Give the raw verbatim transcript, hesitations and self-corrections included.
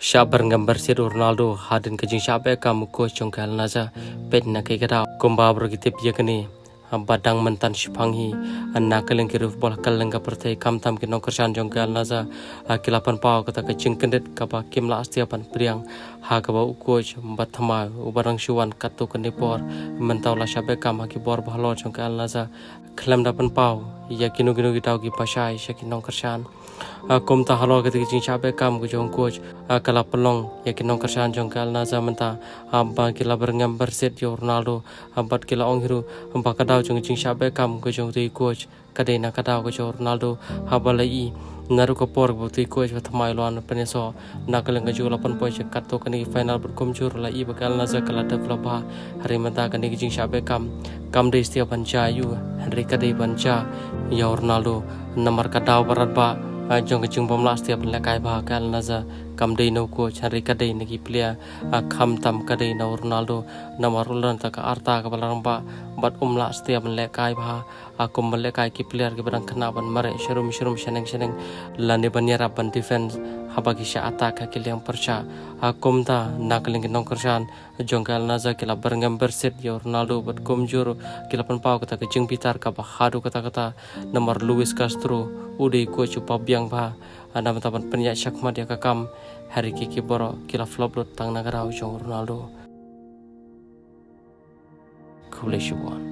Shabar gambar si Ronaldo hadin kajing shabe kamu ko chongkal naza pet na kay kada kumba bergitip ya kini badang mentan shipanghi anna kaleng kiruf bola kaleng ka pertai kam tam kinong kersan jongkal naza kilapan pau kata kajing kendet kapa kimla astiapan priang ha kaba ukoj bathama ubarang shuwan katu kanipor mentau la shabe kam ha ki bor bhalo jongkal naza klam dapan pau ya kinu kinu kitau ki pasai shakinong kersan kum ta halo kata kajing shabe kam ko jong coach kala pelong yakin nong kersan jongkal naza menta amba kila bergambar set yo Ronaldo ambat kila ong hiru amba kadau jong jing shabe kam ko jong tui coach kadai na kadau ko jong Ronaldo habalai naru ko por bo tui coach bathamai loan peneso nakaleng ka jula pan poje katto kani final berkum jur la i bakal naza kala develop ha hari menta kani jing shabe kam kam de stia pancha yu Henry kadai pancha ya Ronaldo nomor kadau barat ba jong kecing pemlas tiap lekai bahakal naza kam dei no ko cari kadai negi plia kham tam kadai no Ronaldo nama rulan tak arta ka balang ba bat umla setiap lekai bah aku melekai ki player ki barang kenaban mare syurum syurum seneng seneng lani banyara ban defense habagi sya atak ka yang perca akum ta nakling nong kersan jongkal naza kila berngam berset yo Ronaldo bat komjur kila pan pau kata kecing pitar ka bahadu kata kata nomor Luis Castro udai ko cupa biang bah anda mentapan penyak syakmat ya kakam hari kiki boro kila flop lot tang nagarau jong Ronaldo kulishuan.